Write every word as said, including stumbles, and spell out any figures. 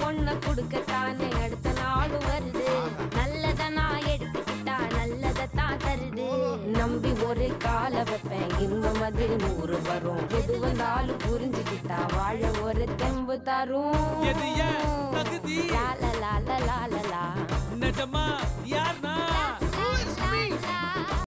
பொண்ண குடுக்கத்தானே அடுத்த நாள் வருது. நல்லத நான் எடுத்துக்கிட்டா நல்லதான் தருது. நம்பி ஒரு கால வைப்பேன் இன்பம் அது நூறு வரும். எது வந்தாலும் புரிஞ்சுக்கிட்டா வாழ ஒரு தெம்பு தரும். எது ஏன் தகுதி லால லால லால லா நிஜமா யார்னா